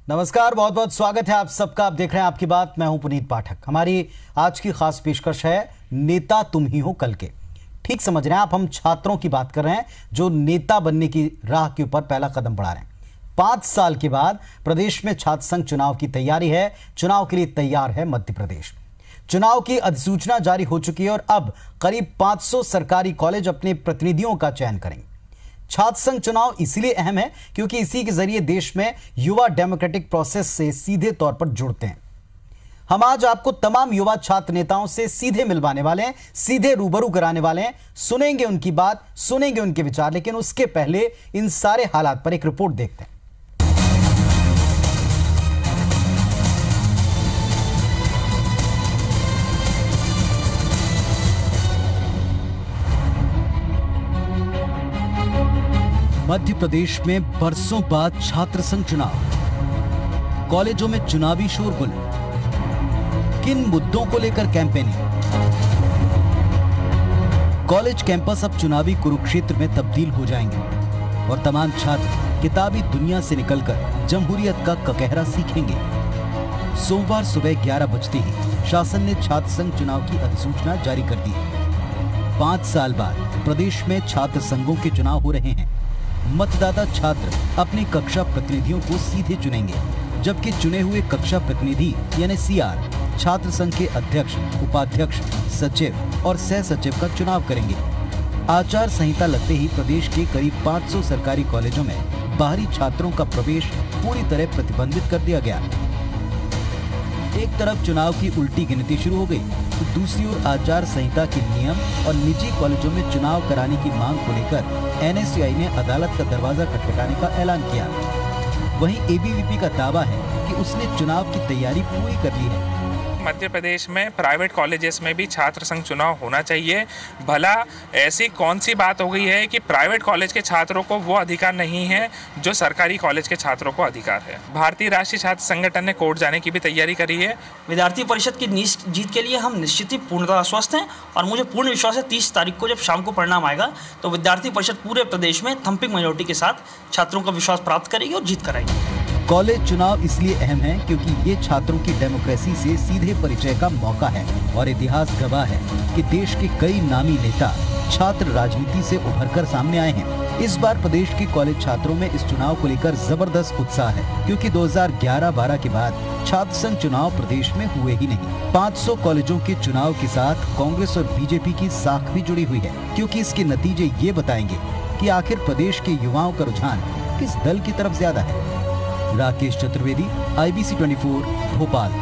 नमस्कार, बहुत बहुत स्वागत है आप सबका। आप देख रहे हैं आपकी बात, मैं हूं पुनीत पाठक। हमारी आज की खास पेशकश है नेता तुम ही हो कल के। ठीक समझ रहे हैं आप, हम छात्रों की बात कर रहे हैं जो नेता बनने की राह के ऊपर पहला कदम बढ़ा रहे हैं। 5 साल के बाद प्रदेश में छात्र संघ चुनाव की तैयारी है। चुनाव के लिए तैयार है मध्य प्रदेश। चुनाव की अधिसूचना जारी हो चुकी है और अब करीब 500 सरकारी कॉलेज अपने प्रतिनिधियों का चयन करेंगे। छात्र संघ चुनाव इसलिए अहम है क्योंकि इसी के जरिए देश में युवा डेमोक्रेटिक प्रोसेस से सीधे तौर पर जुड़ते हैं। हम आज आपको तमाम युवा छात्र नेताओं से सीधे मिलवाने वाले हैं, सीधे रूबरू कराने वाले हैं। सुनेंगे उनकी बात, सुनेंगे उनके विचार, लेकिन उसके पहले इन सारे हालात पर एक रिपोर्ट देखते हैं। मध्य प्रदेश में बरसों बाद छात्र संघ चुनाव। कॉलेजों में चुनावी शोरगुल। किन मुद्दों को लेकर कैंपेनिंग? कॉलेज कैंपस अब चुनावी कुरुक्षेत्र में तब्दील हो जाएंगे और तमाम छात्र किताबी दुनिया से निकलकर जमहूरियत का ककहरा सीखेंगे। सोमवार सुबह 11 बजते ही शासन ने छात्र संघ चुनाव की अधिसूचना जारी कर दी। 5 साल बाद प्रदेश में छात्र संघों के चुनाव हो रहे हैं। मतदाता छात्र अपने कक्षा प्रतिनिधियों को सीधे चुनेंगे, जबकि चुने हुए कक्षा प्रतिनिधि यानी सीआर छात्र संघ के अध्यक्ष, उपाध्यक्ष, सचिव और सह सचिव का चुनाव करेंगे। आचार संहिता लगते ही प्रदेश के करीब 500 सरकारी कॉलेजों में बाहरी छात्रों का प्रवेश पूरी तरह प्रतिबंधित कर दिया गया। एक तरफ चुनाव की उल्टी गिनती शुरू हो गई, तो दूसरी ओर आचार संहिता के नियम और निजी कॉलेजों में चुनाव कराने की मांग को लेकर एनएसयूआई ने अदालत का दरवाजा खटखटाने का ऐलान किया। वहीं एबीवीपी का दावा है कि उसने चुनाव की तैयारी पूरी कर ली है। मध्य प्रदेश में प्राइवेट कॉलेजेस में भी छात्र संघ चुनाव होना चाहिए। भला ऐसी कौन सी बात हो गई है कि प्राइवेट कॉलेज के छात्रों को वो अधिकार नहीं है जो सरकारी कॉलेज के छात्रों को अधिकार है। भारतीय राष्ट्रीय छात्र संगठन ने कोर्ट जाने की भी तैयारी करी है। विद्यार्थी परिषद की जीत के लिए हम निश्चित ही पूर्णतः आश्वस्त हैं और मुझे पूर्ण विश्वास है 30 तारीख को जब शाम को परिणाम आएगा तो विद्यार्थी परिषद पूरे प्रदेश में थंपिंग मेजॉरिटी के साथ छात्रों का विश्वास प्राप्त करेगी और जीत कराएगी। कॉलेज चुनाव इसलिए अहम है क्योंकि ये छात्रों की डेमोक्रेसी से सीधे परिचय का मौका है और इतिहास गवाह है कि देश के कई नामी नेता छात्र राजनीति से उभरकर सामने आए हैं। इस बार प्रदेश के कॉलेज छात्रों में इस चुनाव को लेकर जबरदस्त उत्साह है, क्योंकि 2011-12 के बाद छात्र संघ चुनाव प्रदेश में हुए ही नहीं। 500 कॉलेजों के चुनाव के साथ कांग्रेस और बीजेपी की साख भी जुड़ी हुई है, क्योंकि इसके नतीजे ये बताएंगे कि आखिर प्रदेश के युवाओं का रुझान किस दल की तरफ ज्यादा है। राकेश चतुर्वेदी, IBC 24, भोपाल।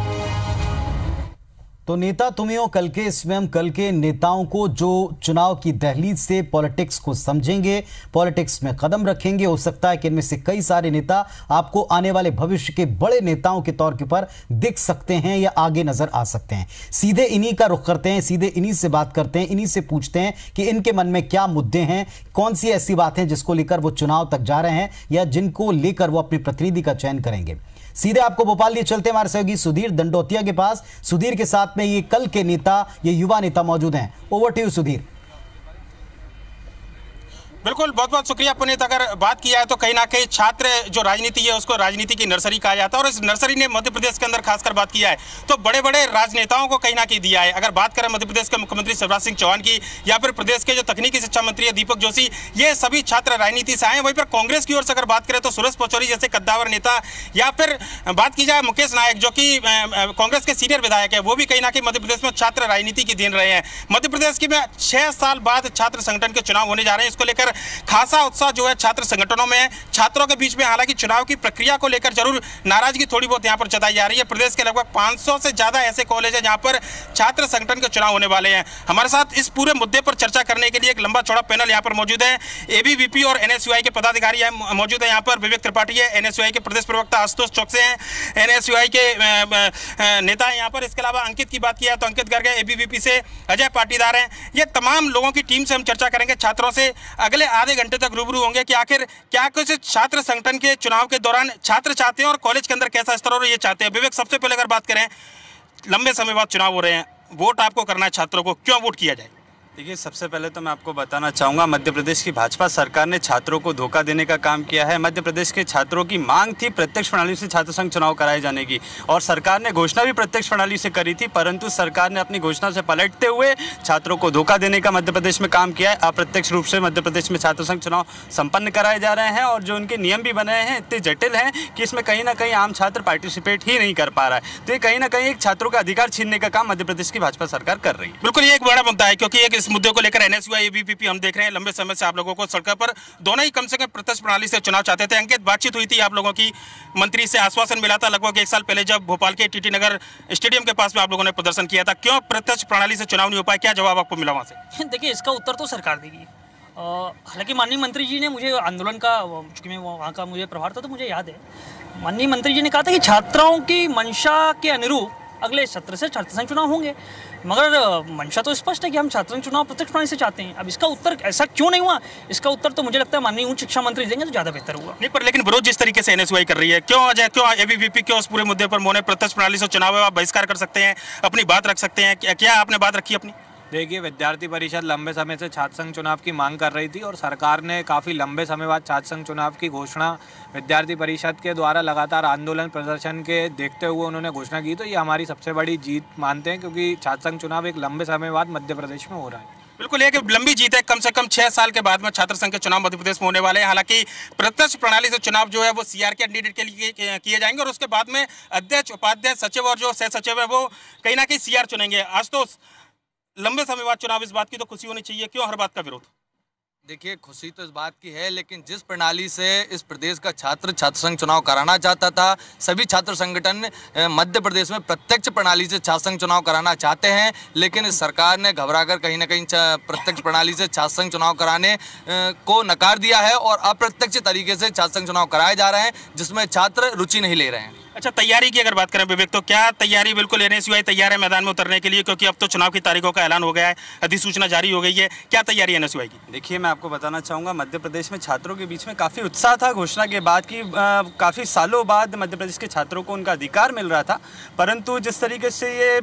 तो नेता तुम ही हो कल के, इसमें हम कल के नेताओं को जो चुनाव की दहलीज से पॉलिटिक्स को समझेंगे, पॉलिटिक्स में कदम रखेंगे। हो सकता है कि इनमें से कई सारे नेता आपको आने वाले भविष्य के बड़े नेताओं के तौर के पर दिख सकते हैं या आगे नजर आ सकते हैं। सीधे इन्हीं का रुख करते हैं, सीधे इन्हीं से बात करते हैं, इन्हीं से पूछते हैं कि इनके मन में क्या मुद्दे हैं, कौन सी ऐसी बातें जिसको लेकर वो चुनाव तक जा रहे हैं या जिनको लेकर वो अपने प्रतिनिधि का चयन करेंगे। सीधे आपको भोपाल लिए चलते हमारे सहयोगी सुधीर दंडोतिया के पास। सुधीर के साथ में ये कल के नेता, ये युवा नेता मौजूद हैं। Over to you Sudhir. बिल्कुल, बहुत बहुत शुक्रिया पुनीत। अगर बात किया है तो कहीं ना कहीं छात्र जो राजनीति है उसको राजनीति की नर्सरी कहा जाता है और इस नर्सरी ने मध्य प्रदेश के अंदर खासकर बात किया है तो बड़े बड़े राजनेताओं को कहीं ना कहीं दिया है। अगर बात करें मध्य प्रदेश के मुख्यमंत्री शिवराज सिंह चौहान की या फिर प्रदेश के जो तकनीकी शिक्षा मंत्री है दीपक जोशी, ये सभी छात्र राजनीति से आए। वहीं पर कांग्रेस की ओर से अगर बात करें तो सुरेश पचौरी जैसे कद्दावर नेता, या फिर बात की जाए मुकेश नायक जो कि कांग्रेस के सीनियर विधायक है, वो भी कहीं ना कहीं मध्य प्रदेश में छात्र राजनीति की देन रहे हैं। मध्य प्रदेश की में 6 साल बाद छात्र संगठन के चुनाव होने जा रहे हैं। इसको लेकर खासा उत्साह जो है छात्र संगठनों में है, छात्रों के बीच में। हालांकि चुनाव की प्रक्रिया को लेकर जरूर नाराजगी थोड़ी बहुत यहां पर जताई जा रही है। प्रदेश के लगभग 500 से ज्यादा ऐसे कॉलेज हैं जहां पर छात्र संगठन के चुनाव होने वाले हैं। हमारे साथ इस पूरे मुद्दे पर चर्चा करने के लिए एक लंबा चौड़ा पैनल यहां पर मौजूद है। एबीवीपी और एनएसयूआई के पदाधिकारी मौजूद है। यहाँ पर विवेक त्रिपाठी है, एनएसयूआई के प्रदेश प्रवक्ता आशुतोष चौकसे हैं, एनएसयूआई के नेता है यहाँ पर। इसके अलावा अंकित की बात किया तो अंकित गर्ग है, एबीवीपी से अजय पाटीदार हैं। ये तमाम लोगों की टीम से हम चर्चा करेंगे। छात्रों से अगले आधे घंटे तक रूबरू होंगे कि आखिर क्या कुछ छात्र संगठन के चुनाव के दौरान छात्र चाहते हैं और कॉलेज के अंदर कैसा स्तर और ये चाहते हैं। विवेक, सबसे पहले अगर बात करें, लंबे समय बाद चुनाव हो रहे हैं, वोट आपको करना है छात्रों को, क्यों वोट किया जाए? देखिए, सबसे पहले तो मैं आपको बताना चाहूँगा, मध्य प्रदेश की भाजपा सरकार ने छात्रों को धोखा देने का काम किया है। मध्य प्रदेश के छात्रों की मांग थी प्रत्यक्ष प्रणाली से छात्र संघ चुनाव कराए जाने की, और सरकार ने घोषणा भी प्रत्यक्ष प्रणाली से करी थी, परंतु सरकार ने अपनी घोषणा से पलटते हुए छात्रों को धोखा देने का मध्य प्रदेश में काम किया है। अप्रत्यक्ष रूप से मध्य प्रदेश में छात्र संघ चुनाव संपन्न कराए जा रहे हैं, और जो उनके नियम भी बने हैं इतने जटिल हैं कि इसमें कहीं ना कहीं आम छात्र पार्टिसिपेट ही नहीं कर पा रहा है। तो ये कहीं ना कहीं एक छात्रों का अधिकार छीनने का काम मध्य प्रदेश की भाजपा सरकार कर रही है। बिल्कुल, ये एक बड़ा मुद्दा है, क्योंकि एक इस मुद्दे को लेकर एबीवीपी हम देख रहे हैं लंबे समय से आप लोगों को सड़कों पर दोनों ही कम से कम प्रत्यक्ष प्रणाली से चुनाव चाहते थे। अंकित, बातचीत हुई थी आप लोगों की, मंत्री से आश्वासन मिला था लगभग 1 साल पहले जब भोपाल के टीटी नगर स्टेडियम के पास में आप लोगों ने प्रदर्शन किया था। क्यों प्रत्यक्ष प्रणाली से चुनाव नहीं हो पाया? क्या जवाब आपको मिला वहां से? देखिए, इसका उत्तर तो सरकार देगी। हालांकि माननीय मंत्री जी ने मुझे आंदोलन का, चूंकि मैं वहाँ का मुझे प्रभार था तो मुझे याद है, माननीय मंत्री जी ने कहा था कि छात्राओं की मंशा के अनुरूप अगले सत्र से छात्र संघ चुनाव होंगे, मगर मंशा तो स्पष्ट है कि हम छात्र संघ चुनाव प्रत्यक्ष प्रणाली से चाहते हैं। अब इसका उत्तर ऐसा क्यों नहीं हुआ, इसका उत्तर तो मुझे लगता है माननीय उच्च शिक्षा मंत्री देंगे तो ज़्यादा बेहतर हुआ। नहीं, पर लेकिन विरोध जिस तरीके से एनएसयूआई कर रही है, क्यों एबीवीपी क्यों उस पूरे मुद्दे पर मोने प्रत्यक्ष प्रणाली से चुनाव आप बहिष्कार कर सकते हैं, अपनी बात रख सकते हैं? क्या आपने बात रखी अपनी? देखिए, विद्यार्थी परिषद लंबे समय से छात्र संघ चुनाव की मांग कर रही थी, और सरकार ने काफ़ी लंबे समय बाद छात्र संघ चुनाव की घोषणा विद्यार्थी परिषद के द्वारा लगातार आंदोलन प्रदर्शन के देखते हुए उन्होंने घोषणा की। तो ये हमारी सबसे बड़ी जीत मानते हैं, क्योंकि छात्र संघ चुनाव एक लंबे समय बाद मध्य प्रदेश में हो रहा है। बिल्कुल, एक लंबी जीत है। कम से कम 6 साल के बाद में छात्र संघ के चुनाव मध्य प्रदेश में होने वाले हैं। हालांकि प्रत्यक्ष प्रणाली से चुनाव जो है वो सीआर के कैंडिडेट के लिए किए जाएंगे, और उसके बाद में अध्यक्ष, उपाध्यक्ष, सचिव और जो सह सचिव है वो कहीं ना कहीं सीआर चुनेंगे। आज तो लंबे समय बाद चुनाव, इस बात की तो खुशी होनी चाहिए। क्यों हर बात का विरोध? देखिए, खुशी तो इस बात की है, लेकिन जिस प्रणाली से इस प्रदेश का छात्र संघ चुनाव कराना चाहता था, सभी छात्र संगठन मध्य प्रदेश में प्रत्यक्ष प्रणाली से छात्र संघ चुनाव कराना चाहते हैं, लेकिन इस सरकार ने घबराकर कहीं ना कहीं प्रत्यक्ष प्रणाली से छात्र संघ चुनाव कराने को नकार दिया है, और अप्रत्यक्ष तरीके से छात्र संघ चुनाव कराए जा रहे हैं, जिसमें छात्र रुचि नहीं ले रहे हैं। अच्छा, तैयारी की अगर बात करें विवेक, तो क्या तैयारी? बिल्कुल एनएसयूआई तैयार है मैदान में उतरने के लिए, क्योंकि अब तो चुनाव की तारीखों का ऐलान हो गया है, अधिसूचना जारी हो गई है। क्या तैयारी है एनएसयूआई की? देखिए, मैं आपको बताना चाहूँगा, मध्य प्रदेश में छात्रों के बीच में काफ़ी उत्साह था घोषणा के बाद की। काफ़ी सालों बाद मध्य प्रदेश के छात्रों को उनका अधिकार मिल रहा था, परंतु जिस तरीके से ये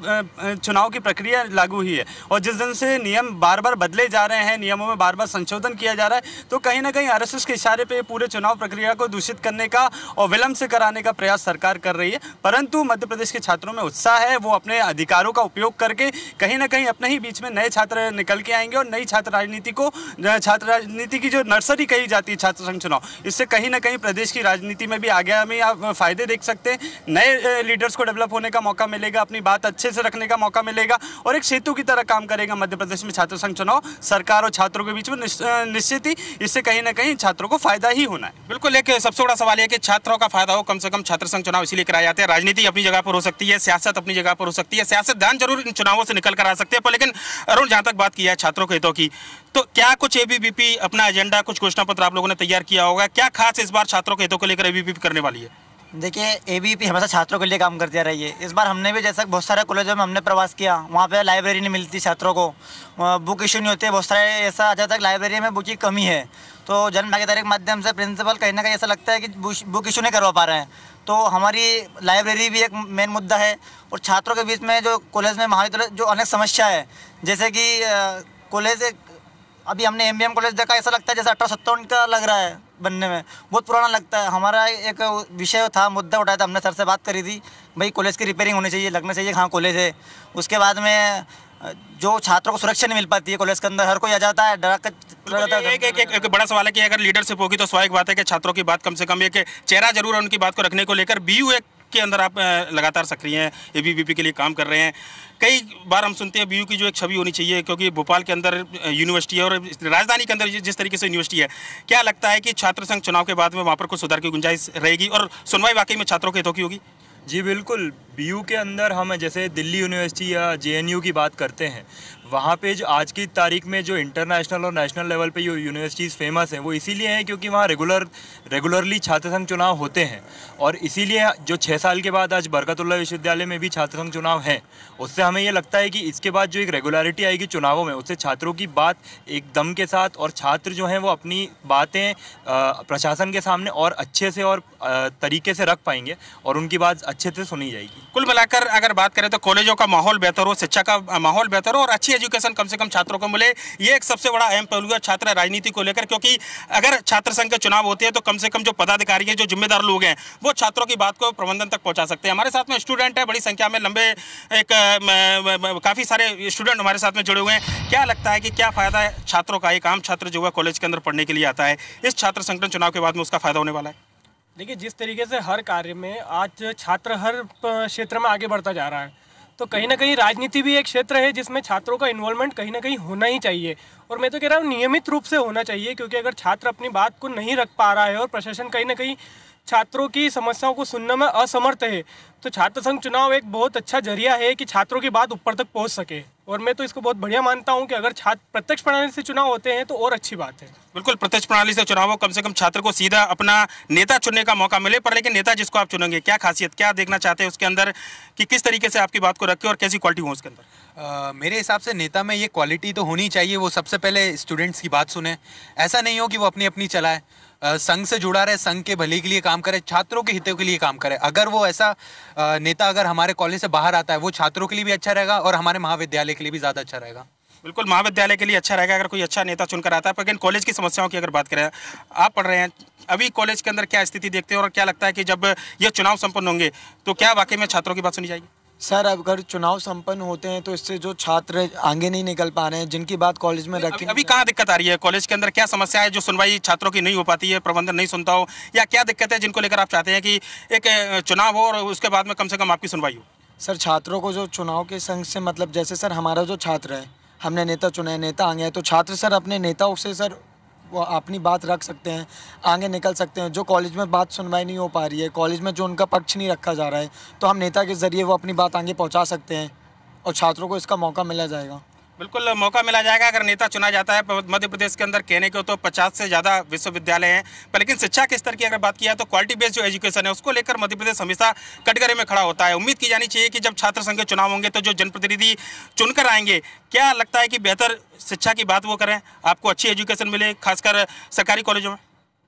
चुनाव की प्रक्रिया लागू हुई है और जिस दिन से नियम बार बार बदले जा रहे हैं, नियमों में बार बार संशोधन किया जा रहा है, तो कहीं ना कहीं आरएसएस के इशारे पर पूरे चुनाव प्रक्रिया को दूषित करने का और विलंब से कराने का प्रयास सरकार कर रही है। परंतु मध्य प्रदेश के छात्रों में उत्साह है, वो अपने अधिकारों का उपयोग करके कहीं ना कहीं अपने ही बीच में नए छात्र निकल के आएंगे, और नई छात्र राजनीति की जो नर्सरी कही जाती है छात्र संघ चुनाव, इससे कहीं ना कहीं प्रदेश की राजनीति में भी आगे हमें आप फायदे देख सकते हैं। नए लीडर्स को डेवलप होने का मौका मिलेगा, अपनी बात अच्छे से रखने का मौका मिलेगा, और एक सेतु की तरह काम करेगा मध्य प्रदेश में छात्र संघ चुनाव सरकार और छात्रों के बीच में। निश्चित ही इससे कहीं ना कहीं छात्रों को फायदा ही होना है। बिल्कुल, एक सबसे बड़ा सवाल है कि छात्रों का फायदा हो, कम से कम छात्र संघ चुनाव इसीलिए कराए जाते हैं। राजनीति अपनी जगह पर हो सकती है, सियासत अपनी जगह पर हो सकती है, सियासतदान जरूर इन चुनावों से निकल कर आ सकते हैं, पर लेकिन अरुण, जहां तक बात की है छात्रों के हितों की, तो क्या कुछ एबीवीपी अपना एजेंडा, कुछ घोषणा पत्र आप लोगों ने तैयार किया होगा? क्या खास इस बार छात्रों के हितों को लेकर एबीवीपी करने वाली है? देखिए, एबीवीपी हमेशा छात्रों के लिए काम करती रही है। इस बार हमने भी, जैसा बहुत सारे कॉलेजों में हमने प्रवास किया, वहाँ पे लाइब्रेरी नहीं मिलती छात्रों को, बुक इशू नहीं होती है, बहुत सारे ऐसा आ जाता है कि लाइब्रेरी में बुक की कमी है। तो जन भागीदारी के माध्यम से प्रिंसिपल कहीं ना कहीं ऐसा लगता है कि बुक इशू नहीं करवा पा रहे हैं, तो हमारी लाइब्रेरी भी एक मेन मुद्दा है। और छात्रों के बीच में जो कॉलेज में, महाविद्यालय जो अनेक समस्या है, जैसे कि कॉलेज, अभी हमने एमबीएम कॉलेज देखा, ऐसा लगता है जैसे 1857 का लग रहा है बनने में, बहुत पुराना लगता है। हमारा एक विषय था, मुद्दा उठाया था, हमने सर से बात करी थी, भाई कॉलेज की रिपेयरिंग होनी चाहिए, लगना चाहिए हाँ कॉलेज है। उसके बाद में जो छात्रों को सुरक्षा नहीं मिल पाती है कॉलेज के अंदर, हर कोई आ जाता है डरा कर। एक बड़ा सवाल है कि अगर लीडरशिप होगी तो स्वाभाविक बात है कि छात्रों की बात, कम से कम एक चेहरा जरूर है उनकी बात को रखने को लेकर। बीयू के अंदर आप लगातार सक्रिय हैं, एबीवीपी के लिए काम कर रहे हैं। कई बार हम सुनते हैं बीयू की जो एक छवि होनी चाहिए, क्योंकि भोपाल के अंदर यूनिवर्सिटी है और राजधानी के अंदर जिस तरीके से यूनिवर्सिटी है, क्या लगता है कि छात्र संघ चुनाव के बाद में वहाँ पर कुछ सुधार की गुंजाइश रहेगी और सुनवाई वाकई में छात्रों के हितों की होगी? जी बिल्कुल, बीयू के अंदर हम जैसे दिल्ली यूनिवर्सिटी या जेएनयू की बात करते हैं, वहाँ पे जो आज की तारीख में जो इंटरनेशनल और नेशनल लेवल पे जो यूनिवर्सिटीज़ फेमस हैं, वो इसीलिए हैं क्योंकि वहाँ रेगुलरली छात्र संघ चुनाव होते हैं। और इसीलिए जो 6 साल के बाद आज बरकतुल्लाह विश्वविद्यालय में भी छात्र संघ चुनाव हैं, उससे हमें ये लगता है कि इसके बाद जो एक रेगुलरिटी आएगी चुनावों में, उससे छात्रों की बात एक दम के साथ, और छात्र जो हैं वो अपनी बातें प्रशासन के सामने और अच्छे से और तरीके से रख पाएंगे, और उनकी बात अच्छे से सुनी जाएगी। कुल मिलाकर अगर बात करें तो कॉलेजों का माहौल बेहतर हो, शिक्षा का माहौल बेहतर हो और अच्छी एजुकेशन कम से कम छात्रों को मिले, ये एक सबसे बड़ा अहम पहलू है छात्र राजनीति को लेकर। क्योंकि अगर छात्र संघ के चुनाव होते हैं तो कम से कम जो पदाधिकारी हैं, जो जिम्मेदार लोग हैं, वो छात्रों की बात को प्रबंधन तक पहुंचा सकते हैं। हमारे साथ में स्टूडेंट है, बड़ी संख्या में काफ़ी सारे स्टूडेंट हमारे साथ में जुड़े हुए हैं। क्या लगता है कि क्या फ़ायदा है छात्रों का? एक आम छात्र जो है कॉलेज के अंदर पढ़ने के लिए आता है, इस छात्र संगठन चुनाव के बाद में उसका फ़ायदा होने वाला है? देखिए, जिस तरीके से हर कार्य में आज छात्र हर क्षेत्र में आगे बढ़ता जा रहा है, तो कहीं ना कहीं राजनीति भी एक क्षेत्र है जिसमें छात्रों का इन्वॉल्वमेंट कहीं ना कहीं होना ही चाहिए। और मैं तो कह रहा हूँ नियमित रूप से होना चाहिए, क्योंकि अगर छात्र अपनी बात को नहीं रख पा रहा है और प्रशासन कहीं ना कहीं छात्रों की समस्याओं को सुनने में असमर्थ है, तो छात्र संघ चुनाव एक बहुत अच्छा जरिया है कि छात्रों की बात ऊपर तक पहुंच सके। और मैं तो इसको बहुत बढ़िया मानता हूं कि अगर छात्र प्रत्यक्ष प्रणाली से चुनाव होते हैं तो और अच्छी बात है। बिल्कुल, प्रत्यक्ष प्रणाली से चुनाव हो, कम से कम छात्र को सीधा अपना नेता चुनने का मौका मिले। पर लेकिन नेता जिसको आप चुनेंगे, क्या खासियत, क्या देखना चाहते हैं उसके अंदर, कि किस तरीके से आपकी बात को रखे और कैसी क्वालिटी हो उसके अंदर? मेरे हिसाब से नेता में ये क्वालिटी तो होनी चाहिए, वो सबसे पहले स्टूडेंट्स की बात सुने। ऐसा नहीं हो कि वो अपनी अपनी चलाए, संघ से जुड़ा रहे, संघ के भले के लिए काम करे, छात्रों के हितों के लिए काम करे। अगर वो ऐसा नेता अगर हमारे कॉलेज से बाहर आता है, वो छात्रों के लिए भी अच्छा रहेगा और हमारे महाविद्यालय के लिए भी ज़्यादा अच्छा रहेगा। बिल्कुल, महाविद्यालय के लिए अच्छा रहेगा अगर कोई अच्छा नेता चुनकर आता है। लेकिन कॉलेज की समस्याओं की अगर बात करें, आप पढ़ रहे हैं, अभी कॉलेज के अंदर क्या स्थिति देखते हैं और क्या लगता है कि जब ये चुनाव संपन्न होंगे तो क्या वाकई में छात्रों की बात सुनी जाएगी? सर, अगर चुनाव संपन्न होते हैं तो इससे जो छात्र आगे नहीं निकल पा रहे हैं, जिनकी बात कॉलेज में रखी, अभी कहाँ दिक्कत आ रही है? कॉलेज के अंदर क्या समस्या है जो सुनवाई छात्रों की नहीं हो पाती है, प्रबंधन नहीं सुनता हो, या क्या दिक्कत है जिनको लेकर आप चाहते हैं कि एक चुनाव हो और उसके बाद में कम से कम आपकी सुनवाई हो? सर, छात्रों को जो चुनाव के संघ से मतलब, जैसे सर हमारा जो छात्र है, हमने नेता चुना है, नेता आ गया है, तो छात्र सर अपने नेताओं से सर वो अपनी बात रख सकते हैं, आगे निकल सकते हैं। जो कॉलेज में बात सुनवाई नहीं हो पा रही है, कॉलेज में जो उनका पक्ष नहीं रखा जा रहा है, तो हम नेता के ज़रिए वो अपनी बात आगे पहुंचा सकते हैं और छात्रों को इसका मौका मिला जाएगा। बिल्कुल, मौका मिला जाएगा अगर नेता चुना जाता है। मध्य प्रदेश के अंदर कहने को तो 50 से ज़्यादा विश्वविद्यालय हैं, पर लेकिन शिक्षा के स्तर की अगर बात किया तो क्वालिटी बेस्ड जो एजुकेशन है उसको लेकर मध्य प्रदेश हमेशा कटघरे में खड़ा होता है। उम्मीद की जानी चाहिए कि जब छात्र संघ के चुनाव होंगे तो जो जनप्रतिनिधि चुनकर आएंगे, क्या लगता है कि बेहतर शिक्षा की बात वो करें, आपको अच्छी एजुकेशन मिले, खासकर सरकारी कॉलेजों में?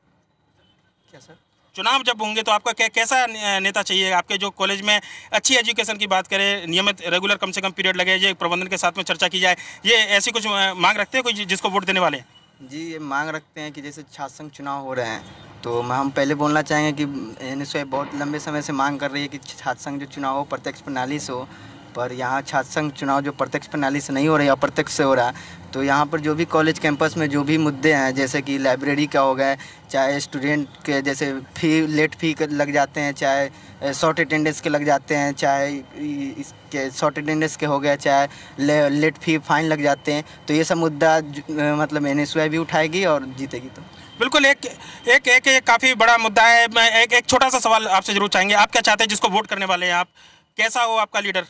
क्या सर, चुनाव जब होंगे तो आपका कैसा नेता चाहिए आपके जो कॉलेज में अच्छी एजुकेशन की बात करें, नियमित रेगुलर कम से कम पीरियड लगे, ये प्रबंधन के साथ में चर्चा की जाए, ये ऐसी कुछ मांग रखते हैं कोई जिसको वोट देने वाले हैं? जी, ये मांग रखते हैं कि जैसे छात्र संघ चुनाव हो रहे हैं तो हम पहले बोलना चाहेंगे कि एनएसयूआई बहुत लंबे समय से मांग कर रही है कि छात्र संघ जो चुनाव हो प्रत्यक्ष प्रणाली से हो, पर यहाँ छात्र संघ चुनाव जो प्रत्यक्ष प्रणाली से नहीं हो रहा है, अप्रत्यक्ष से हो रहा है। तो यहाँ पर जो भी कॉलेज कैंपस में जो भी मुद्दे हैं, जैसे कि लाइब्रेरी का हो गया, चाहे स्टूडेंट के जैसे लेट फी लग जाते हैं, चाहे शॉर्ट अटेंडेंस के लग जाते हैं, चाहे इसके शॉर्ट अटेंडेंस के हो गया, चाहे लेट फी फाइन लग जाते हैं, तो ये सब मुद्दा मतलब एनएसयूआई भी उठाएगी और जीतेगी। तो बिल्कुल एक काफ़ी बड़ा मुद्दा है। मैं एक छोटा सा सवाल आपसे जरूर चाहेंगे, आप क्या चाहते हैं जिसको वोट करने वाले हैं आप, कैसा हो आपका लीडर?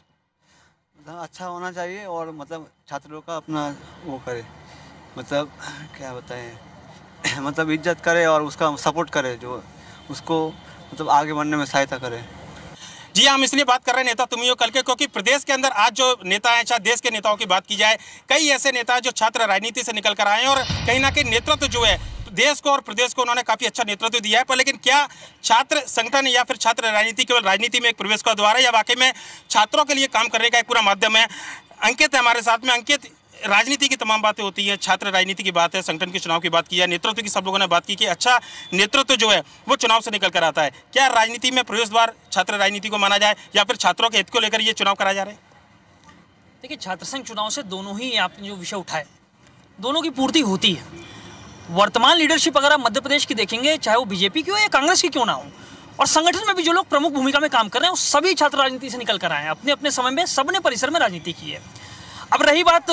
अच्छा होना चाहिए और मतलब छात्रों का अपना वो करे, मतलब क्या बताएं मतलब इज्जत करे और उसका सपोर्ट करे, जो उसको मतलब आगे बढ़ने में सहायता करे। जी, हम इसलिए बात कर रहे हैं नेता तुम ही हो कल के, क्योंकि प्रदेश के अंदर आज जो नेता हैं, चाहे देश के नेताओं की बात की जाए, कई ऐसे नेता हैं जो छात्र राजनीति से निकल कर आए हैं और कहीं ना कहीं नेतृत्व जो है देश को और प्रदेश को उन्होंने काफ़ी अच्छा नेतृत्व दिया है। पर लेकिन क्या छात्र संगठन या फिर छात्र राजनीति केवल राजनीति में एक प्रवेश का द्वार है या वाकई में छात्रों के लिए काम करने का एक पूरा माध्यम है? अंकित है हमारे साथ में। अंकित, राजनीति की तमाम बातें होती है, छात्र राजनीति की बात है, संगठन के चुनाव की बात की है, नेतृत्व की सब लोगों ने बात की कि अच्छा नेतृत्व जो है वो चुनाव से निकल कर आता है। क्या राजनीति में प्रवेश द्वार छात्र राजनीति को माना जाए या फिर छात्रों के हित को लेकर ये चुनाव कराए जा रहे हैं? देखिए, छात्र संघ चुनाव से दोनों ही आपने जो विषय उठाए, दोनों की पूर्ति होती है। वर्तमान लीडरशिप अगर आप मध्य प्रदेश की देखेंगे, चाहे वो बीजेपी की हो या कांग्रेस की क्यों ना हो, और संगठन में भी जो लोग प्रमुख भूमिका में काम कर रहे हैं, वो सभी छात्र राजनीति से निकल कर आए हैं। अपने अपने समय में सबने परिसर में राजनीति की है। अब रही बात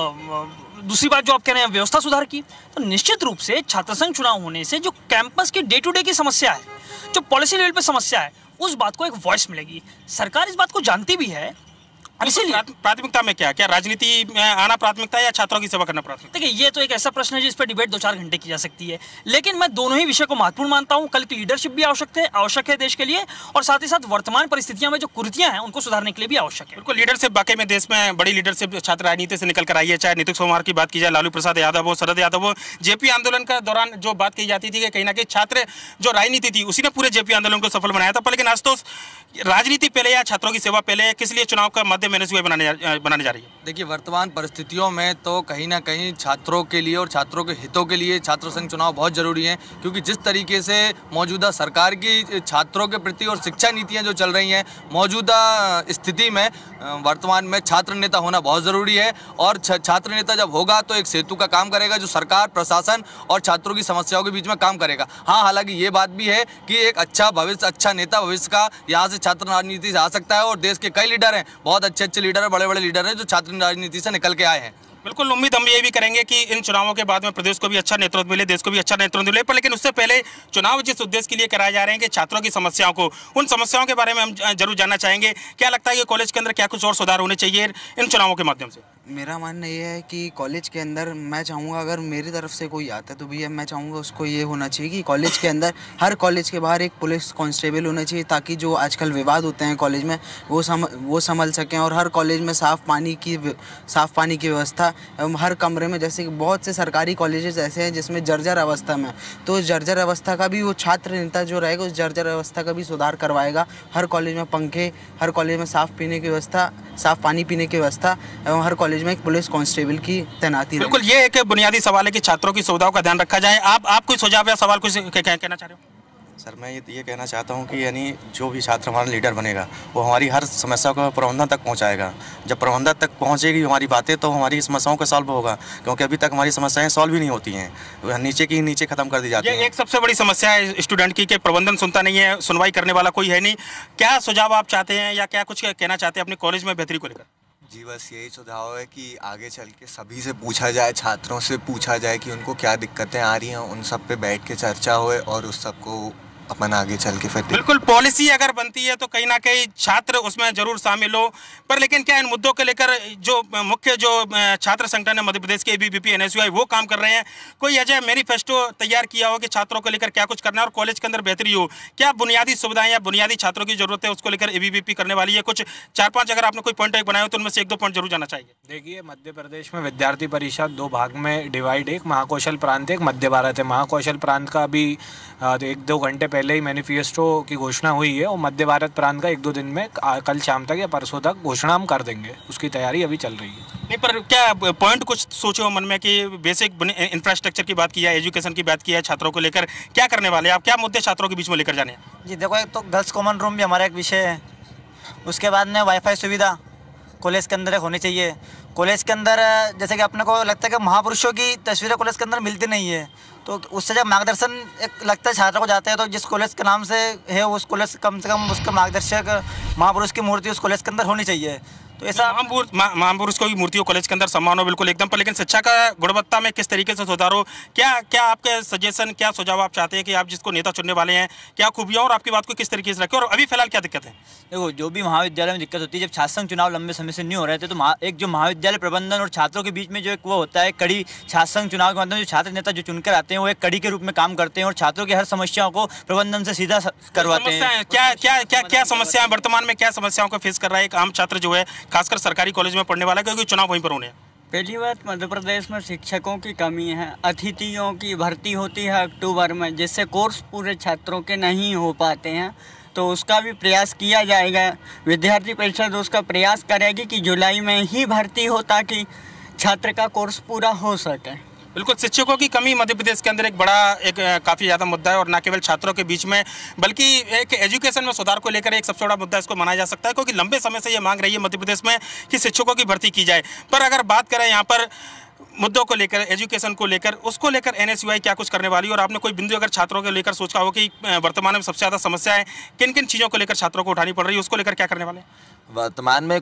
दूसरी बात जो आप कह रहे हैं व्यवस्था सुधार की, तो निश्चित रूप से छात्र संघ चुनाव होने से जो कैंपस की डे टू डे की समस्या है, जो पॉलिसी लेवल पे समस्या है, उस बात को एक वॉइस मिलेगी। सरकार इस बात को जानती भी है इसीलिए प्राथमिकता में क्या राजनीति में आना प्राथमिकता है या छात्रों की सेवा करना प्राथमिकता? देखिए, ये तो एक ऐसा प्रश्न है जिस पर डिबेट 2-4 घंटे की जा सकती है, लेकिन मैं दोनों ही विषय को महत्वपूर्ण मानता हूं। कल की लीडरशिप भी आवश्यक है देश के लिए, और साथ ही साथ वर्तमान परिस्थितियों में जो कुरीतियां हैं उनको सुधारने के लिए भी आवश्यक है। बिल्कुल, लीडरशिप वाकई में देश में बड़ी लीडरशिप छात्र राजनीति से निकल कर आई है। चाहे नीतीश कुमार की बात की जाए, लालू प्रसाद यादव हो, शरद यादव हो, जेपी आंदोलन का दौरान जो बात की जाती थी कि कहीं ना कहीं छात्र जो राजनीति थी उसी ने पूरे जेपी आंदोलन को सफल बनाया था। पर लेकिन आज तो राजनीति पहले या छात्रों की सेवा पहले, किस लिए चुनाव का मध्य मैनेज बनाने जा रही है? देखिए, वर्तमान परिस्थितियों में तो कहीं ना कहीं छात्रों के लिए और छात्रों के हितों के लिए छात्र संघ चुनाव बहुत जरूरी है, क्योंकि जिस तरीके से मौजूदा सरकार की छात्रों के प्रति और शिक्षा नीतियां जो चल रही हैं, मौजूदा स्थिति में वर्तमान में छात्र नेता होना बहुत ज़रूरी है। और छात्र नेता जब होगा तो एक सेतु का काम करेगा जो सरकार, प्रशासन और छात्रों की समस्याओं के बीच में काम करेगा। हाँ, हालांकि ये बात भी है कि एक अच्छा भविष्य, अच्छा नेता भविष्य का यहाँ से छात्र राजनीति से आ सकता है, और देश के कई लीडर हैं, बहुत अच्छे लीडर हैं, बड़े लीडर हैं जो छात्र राजनीति से निकल के आए हैं। बिल्कुल, उम्मीद हम ये भी करेंगे कि इन चुनावों के बाद में प्रदेश को भी अच्छा नेतृत्व मिले, देश को भी अच्छा नेतृत्व मिले। पर लेकिन उससे पहले चुनाव जिस उद्देश्य के लिए कराए जा रहे हैं कि छात्रों की समस्याओं को, उन समस्याओं के बारे में हम जरूर जानना चाहेंगे। क्या लगता है कि कॉलेज के अंदर क्या कुछ और सुधार होने चाहिए इन चुनावों के माध्यम से? मेरा मानना ये है कि कॉलेज के अंदर मैं चाहूँगा, अगर मेरी तरफ से कोई आता है तो भैया मैं चाहूँगा उसको ये होना चाहिए कि कॉलेज के अंदर, हर कॉलेज के बाहर एक पुलिस कांस्टेबल होना चाहिए, ताकि जो आजकल विवाद होते हैं कॉलेज में वो संभल सकें। और हर कॉलेज में साफ़ पानी की व्यवस्था एवं हर कमरे में, जैसे कि बहुत से सरकारी कॉलेजेस ऐसे हैं जिसमें जर्जर अवस्था में, तो उस जर्जर अवस्था का भी वो छात्र नेता जो रहेगा उस जर्जर अवस्था का भी सुधार करवाएगा। हर कॉलेज में पंखे, हर कॉलेज में साफ़ पानी पीने की व्यवस्था एवं हर कॉलेज में एक पुलिस कांस्टेबल की तैनाती। बिल्कुल, ये एक बुनियादी सवाल है कि छात्रों की सुविधाओं का ध्यान रखा जाए। आप कोई सुझाव या सवाल कुछ कहना चाह रहे हो? सर, मैं ये कहना चाहता हूँ कि यानी जो भी छात्र हमारा लीडर बनेगा वो हमारी हर समस्या को प्रबंधन तक पहुँचाएगा। जब प्रबंधन तक पहुँचेगी हमारी बातें तो हमारी समस्याओं का सॉल्व होगा, क्योंकि अभी तक हमारी समस्याएं सॉल्व ही नहीं होती हैं, नीचे खत्म कर दी जाती हैं। ये एक सबसे बड़ी समस्या है स्टूडेंट की कि प्रबंधन सुनता नहीं है, सुनवाई करने वाला कोई है नहीं। क्या सुझाव आप चाहते हैं या क्या कुछ कहना चाहते हैं अपने कॉलेज में बेहतरी को लेकर? जी, बस यही सुझाव है कि आगे चल के सभी से पूछा जाए, छात्रों से पूछा जाए कि उनको क्या दिक्कतें आ रही हैं, उन सब पे बैठ के चर्चा होए और उस सब को अपन आगे चल के फिर बिल्कुल पॉलिसी अगर बनती है तो कहीं ना कहीं छात्र उसमें जरूर शामिल हो। पर लेकिन क्या इन मुद्दों को लेकर जो मुख्य जो छात्र संगठन है मध्य प्रदेश के ABVP NSUI वो काम कर रहे हैं? कोई ऐसा मैनिफेस्टो तैयार किया हो कि छात्रों को लेकर क्या कुछ करना है और कॉलेज के अंदर बेहतरी हो? क्या बुनियादी सुविधाएं या बुनियादी छात्रों की जरूरत है उसको लेकर ABVP करने वाली है? कुछ 4-5 अगर आपने कोई पॉइंट बनाए हो तो उनमें से 1-2 पॉइंट जरूर जाना चाहिए। देखिए, मध्य प्रदेश में विद्यार्थी परिषद 2 भाग में डिवाइड, एक महाकौशल प्रांत, एक मध्य भारत है। महाकौशल प्रांत का भी 1-2 घंटे पहले ही मैनिफेस्टो की घोषणा हुई है, और मध्य भारत प्रांत का 1-2 दिन में, कल शाम तक या परसों तक घोषणा हम कर देंगे। उसकी तैयारी अभी चल रही है। नहीं, पर क्या पॉइंट कुछ सोचे हो मन में कि बेसिक इंफ्रास्ट्रक्चर की बात की है, एजुकेशन की बात की है, छात्रों को लेकर क्या करने वाले हैं आप? क्या मुद्दे छात्रों के बीच में लेकर जाने हैं? जी देखो, एक तो गर्ल्स कॉमन रूम भी हमारा एक विषय है। उसके बाद में वाईफाई सुविधा कॉलेज के अंदर एक होनी चाहिए। कॉलेज के अंदर जैसे कि अपने को लगता है कि महापुरुषों की तस्वीरें कॉलेज के अंदर मिलती नहीं है, तो उससे जब मार्गदर्शन एक लगता है छात्रों को जाते हैं, तो जिस कॉलेज के नाम से है उस कॉलेज कम से कम उसका मार्गदर्शक महापुरुष की मूर्ति उस कॉलेज के अंदर होनी चाहिए। तो ऐसा महापुरुष को भी मूर्तियों कॉलेज के अंदर सम्मान हो, बिल्कुल एकदम। पर लेकिन शिक्षा का गुणवत्ता में किस तरीके से सुधार हो? क्या आपके सजेशन, क्या सुझाव आप चाहते हैं कि आप जिसको नेता चुनने वाले हैं क्या खूबियाँ और आपकी बात को किस तरीके से रखें, और अभी फिलहाल क्या दिक्कत है? देखो, जो भी महाविद्यालय में दिक्कत होती है, जब छात्र संघ चुनाव लंबे समय से नहीं हो रहे थे तो एक जो महाविद्यालय प्रबंधन और छात्रों के बीच में जो एक वो होता है कड़ी, छात्र संघ चुनाव के माध्यम जो छात्र नेता जो चुनकर आते हैं वो एक कड़ी के रूप में काम करते हैं और छात्रों की हर समस्याओं को प्रबंधन से सीधा करवाते हैं। क्या समस्याएं वर्तमान में, क्या समस्याओं को फेस कर रहा है एक आम छात्र जो है, खासकर सरकारी कॉलेज में पढ़ने वाला, क्योंकि चुनाव वहीं पर होने हैं? पहली बात, मध्य प्रदेश में शिक्षकों की कमी है। अतिथियों की भर्ती होती है अक्टूबर में, जिससे कोर्स पूरे छात्रों के नहीं हो पाते हैं, तो उसका भी प्रयास किया जाएगा। विद्यार्थी परिषद उसका प्रयास करेगी कि जुलाई में ही भर्ती हो ताकि छात्र का कोर्स पूरा हो सके। बिल्कुल, शिक्षकों की कमी मध्य प्रदेश के अंदर एक बड़ा, एक काफ़ी ज़्यादा मुद्दा है, और न केवल छात्रों के बीच में बल्कि एक एजुकेशन में सुधार को लेकर एक सबसे बड़ा मुद्दा इसको माना जा सकता है, क्योंकि लंबे समय से ये मांग रही है मध्य प्रदेश में कि शिक्षकों की भर्ती की जाए। पर अगर बात करें यहाँ पर मुद्दों को लेकर, एजुकेशन को लेकर, उसको लेकर एनएसयूआई क्या कुछ करने वाली है? और आपने कोई बिंदु अगर छात्रों को लेकर सोचा हो कि वर्तमान में सबसे ज़्यादा समस्याएं किन किन चीज़ों को लेकर छात्रों को उठानी पड़ रही है, उसको लेकर क्या करने वाले हैं? वर्तमान में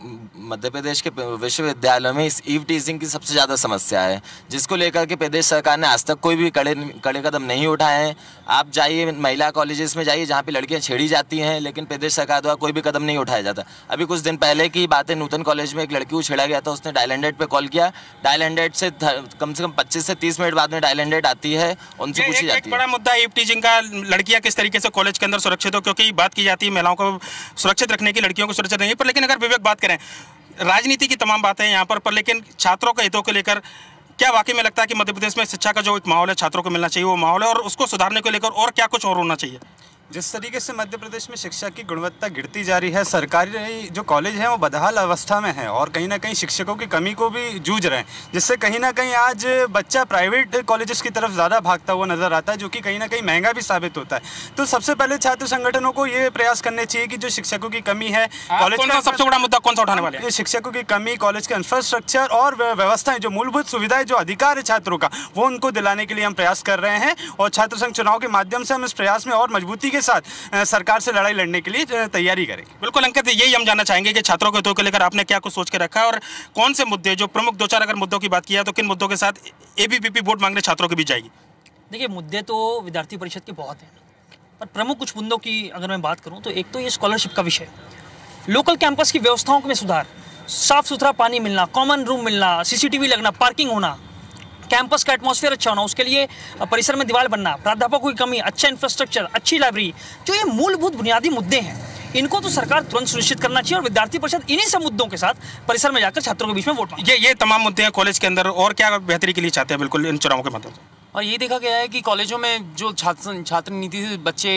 मध्य प्रदेश के विश्वविद्यालयों में इस ईव टीजिंग की सबसे ज़्यादा समस्या है, जिसको लेकर के प्रदेश सरकार ने आज तक कोई भी कड़े कदम नहीं उठाए हैं। आप जाइए महिला कॉलेजेस में जाइए जहाँ पे लड़कियाँ छेड़ी जाती हैं, लेकिन प्रदेश सरकार द्वारा कोई भी कदम नहीं उठाया जाता। अभी कुछ दिन पहले की बात है, नूतन कॉलेज में एक लड़की को छेड़ा गया था, उसने डायल 100 पे कॉल किया। डायल 100 से कम 25 से 30 मिनट बाद में डायल 100 आती है, उनसे पूछी जाती है। एक बड़ा मुद्दा ईव टीजिंग का, लड़कियाँ किस तरीके से कॉलेज के अंदर सुरक्षित हो, क्योंकि बात की जाती है महिलाओं को सुरक्षित रखने की, लड़कियों को सुरक्षित नहीं, पर लेकिन अगर विवेक बात करें, राजनीति की तमाम बातें यहाँ पर लेकिन छात्रों के हितों को लेकर क्या वाकई में लगता है कि मध्य प्रदेश में शिक्षा का जो एक माहौल है छात्रों को मिलना चाहिए, वो माहौल है, और उसको सुधारने को लेकर और क्या कुछ और होना चाहिए? जिस तरीके से मध्य प्रदेश में शिक्षा की गुणवत्ता गिरती जा रही है, सरकारी जो कॉलेज हैं वो बदहाल अवस्था में हैं और कहीं ना कहीं शिक्षकों की कमी को भी जूझ रहे हैं, जिससे कहीं ना कहीं आज बच्चा प्राइवेट कॉलेजेस की तरफ ज़्यादा भागता हुआ नजर आता है, जो कि कहीं ना कहीं महंगा भी साबित होता है। तो सबसे पहले छात्र संगठनों को ये प्रयास करने चाहिए कि जो शिक्षकों की कमी है, कॉलेज का सबसे बड़ा मुद्दा कौन सा उठाने वाले हैं? शिक्षकों की कमी, कॉलेज के इंफ्रास्ट्रक्चर और व्यवस्थाएं, जो मूलभूत सुविधाएं, जो अधिकार है छात्रों का, वो उनको दिलाने के लिए हम प्रयास कर रहे हैं। और छात्र संघ चुनाव के माध्यम से हम इस प्रयास में और मजबूती के साथ सरकार से लड़ाई लड़ने के लिए तैयारी करेंगे। बिल्कुल अंकित, यही हम जानना चाहेंगे कि छात्रों के हितों को लेकर आपने क्या कुछ सोच के रखा है और कौन से मुद्दे, जो प्रमुख 2-4 अगर मुद्दों की बात किया तो किन मुद्दों के साथ एबीवीपी वोट मांगने छात्रों के बीच जाएगी? देखिए, मुद्दे तो विद्यार्थी परिषद के बहुत हैं, पर प्रमुख कुछ मुद्दों की अगर मैं बात करूं तो एक तो ये स्कॉलरशिप का विषय, लोकल कैंपस की व्यवस्थाओं में सुधार, साफ सुथरा पानी मिलना, कॉमन रूम मिलना, सीसीटीवी लगना, पार्किंग होना, कैंपस का एटमॉस्फेयर अच्छा होना, उसके लिए परिसर में दीवार बनना, प्राध्यापकों की कमी, अच्छा इंफ्रास्ट्रक्चर, अच्छी लाइब्रेरी, जो ये मूलभूत बुनियादी मुद्दे हैं, इनको तो सरकार तुरंत सुनिश्चित करना चाहिए और विद्यार्थी परिषद इन्हीं सब मुद्दों के साथ परिसर में जाकर छात्रों के बीच में वोट मांगे। ये तमाम मुद्दे हैं कॉलेज के अंदर, और क्या बेहतरी के लिए चाहते हैं बिल्कुल इन चुनावों के माध्यम से? और ये देखा गया है कि कॉलेजों में जो छात्र नीति से बच्चे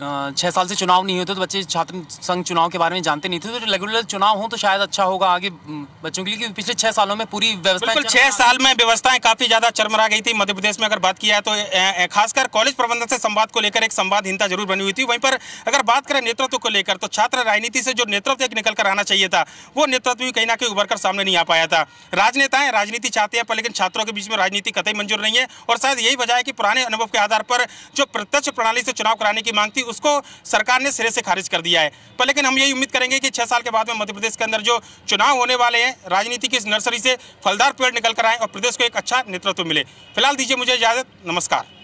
6 साल से चुनाव नहीं होते तो बच्चे छात्र संघ चुनाव के बारे में जानते नहीं थे, तो रेगुलर चुनाव हो तो शायद अच्छा होगा आगे बच्चों के लिए, क्योंकि पिछले 6 सालों में पूरी व्यवस्था, 6 साल में व्यवस्थाएं काफी ज्यादा चरमरा गई थी मध्य प्रदेश में। अगर बात किया तो खासकर कॉलेज प्रबंधन से संवाद को लेकर एक संवादहीनता जरूर बनी हुई थी। वहीं पर अगर बात करें नेतृत्व को लेकर, तो छात्र राजनीति से जो नेतृत्व एक निकल कर आना चाहिए था, वो नेतृत्व भी कहीं ना कहीं उभर कर सामने नहीं आ पाया था। राजनेताएं राजनीति चाहते हैं, पर लेकिन छात्रों के बीच में राजनीति कतई मंजूर नहीं है, और शायद यही वजह है कि पुराने अनुभव के आधार पर जो प्रत्यक्ष प्रणाली से चुनाव कराने की मांग थी, उसको सरकार ने सिरे से खारिज कर दिया है। पर लेकिन हम यही उम्मीद करेंगे कि 6 साल के बाद में मध्य प्रदेश के अंदर जो चुनाव होने वाले हैं, राजनीति की इस नर्सरी से फलदार पेड़ निकल कर आए और प्रदेश को एक अच्छा नेतृत्व मिले। फिलहाल दीजिए मुझे इजाजत, नमस्कार।